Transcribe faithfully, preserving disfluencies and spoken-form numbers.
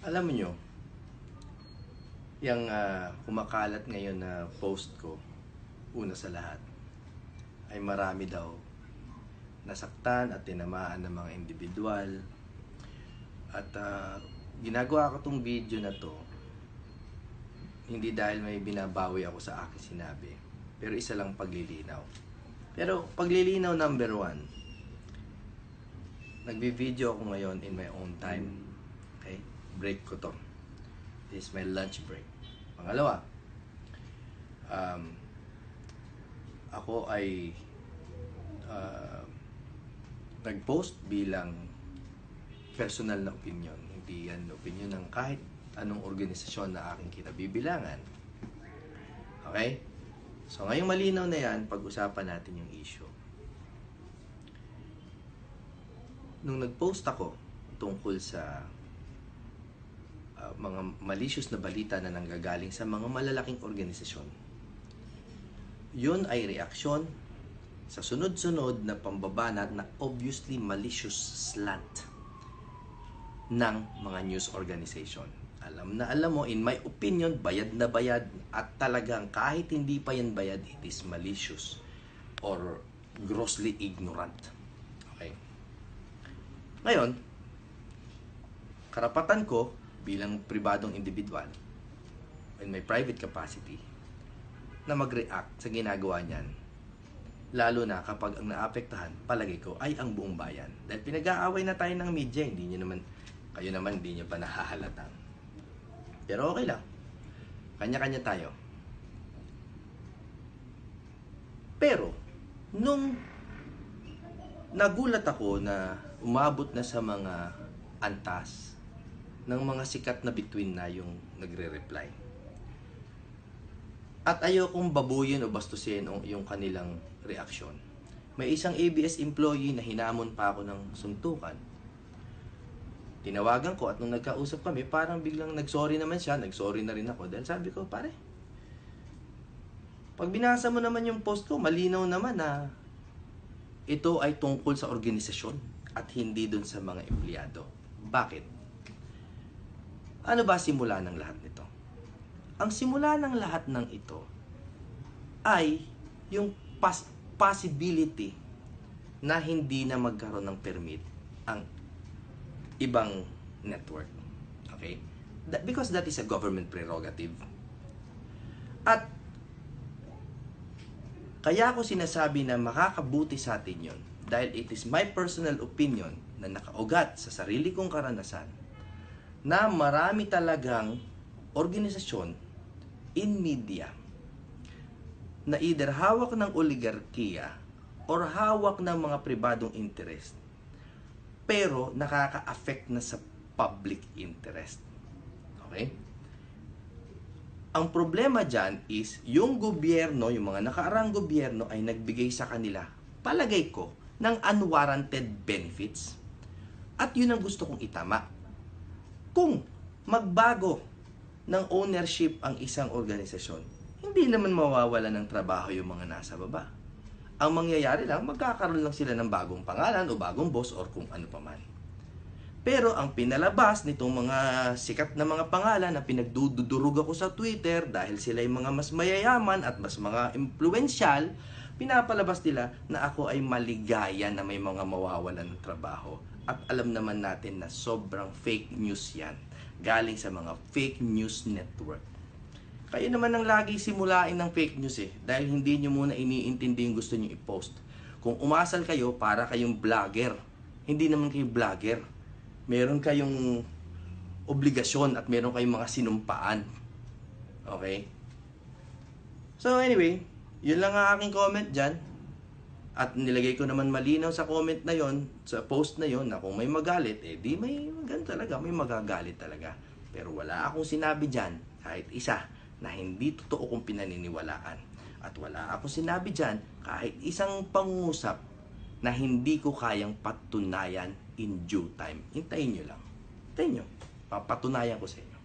Alam mo nyo, yung uh, kumakalat ngayon na post ko, una sa lahat, ay marami daw nasaktan at tinamaan ng mga individual. At uh, ginagawa ko tong video na to, hindi dahil may binabawi ako sa aking sinabi, pero isa lang paglilinaw. Pero paglilinaw number one, nagbi-video ako ngayon in my own time. Okay? Break ko to. This is my lunch break. Pangalawa, um, ako ay uh, nag-post bilang personal na opinion. Hindi yan opinion ng kahit anong organisasyon na aking kinabibilangan. Okay? So ngayong malinaw na yan, pag-usapan natin yung issue. Nung nag-post ako tungkol sa uh, mga malicious na balita na nanggagaling sa mga malalaking organisasyon, yun ay reaksyon sa sunod-sunod na pambabanat na obviously malicious slant ng mga news organization. Alam na alam mo, in my opinion, bayad na bayad at talagang kahit hindi pa yan bayad, it is malicious or grossly ignorant. Okay? Ngayon, karapatan ko bilang pribadong individual in my private capacity na mag-react sa ginagawa niyan. Lalo na kapag ang naapektahan, palagay ko, ay ang buong bayan. Dahil pinag-aaway na tayo ng media, hindi nyo naman, kayo naman hindi nyo pa nahahalatan. Pero okay lang. Kanya-kanya tayo. Pero, nung nagulat ako na umabot na sa mga antas ng mga sikat na bituin na yung nagre-reply. At ayokong babuyin o bastusin yung kanilang reaksyon. May isang A B S employee na hinamon pa ako ng suntukan. Tinawagan ko at nung nagkausap kami, parang biglang nagsorry naman siya, nagsorry na rin ako. Dahil sabi ko, pare, pag binasa mo naman yung post ko, malinaw naman na ito ay tungkol sa organisasyon at hindi dun sa mga empleyado. Bakit? Ano ba simula ng lahat nito? Ang simula ng lahat ng ito ay yung pas- possibility na hindi na magkaroon ng permit ang ibang network. Okay? That, because that is a government prerogative. At kaya ako sinasabi na makakabuti sa atin yun dahil it is my personal opinion na nakaugat sa sarili kong karanasan na marami talagang organisasyon in media na either hawak ng oligarkiya or hawak ng mga pribadong interest pero nakaka-affect na sa public interest. Okay? Ang problema dyan is yung gobyerno, yung mga nakaraang gobyerno ay nagbigay sa kanila, palagay ko, ng unwarranted benefits. At yun ang gusto kong itama. Kung magbago ng ownership ang isang organisasyon, hindi naman mawawala ng trabaho yung mga nasa baba. Ang mangyayari lang, magkakaroon lang sila ng bagong pangalan o bagong boss or kung ano pa man. Pero ang pinalabas nitong mga sikat na mga pangalan na pinagdudurog ako sa Twitter dahil sila ay mga mas mayayaman at mas mga influential, pinapalabas nila na ako ay maligaya na may mga mawawalan ng trabaho. At alam naman natin na sobrang fake news yan. Galing sa mga fake news network. Kayo naman ang lagi simulain ng fake news eh. Dahil hindi nyo muna iniintindi yung gusto nyo i-post. Kung umasal kayo, para kayong vlogger. Hindi naman kayo vlogger. Meron kayong obligasyon at meron kayong mga sinumpaan. Okay? So anyway, yun lang ang aking comment dyan. At nilagay ko naman malinaw sa comment na yon, sa post na yon, na kung may magalit, eh di may ganun talaga, may magagalit talaga. Pero wala akong sinabi dyan, kahit isa, na hindi totoo kong pinaniniwalaan. At wala akong sinabi dyan, kahit isang pangusap, na hindi ko kayang patunayan in due time. Hintayin nyo lang. Hintayin nyo. Papatunayan ko sa inyo.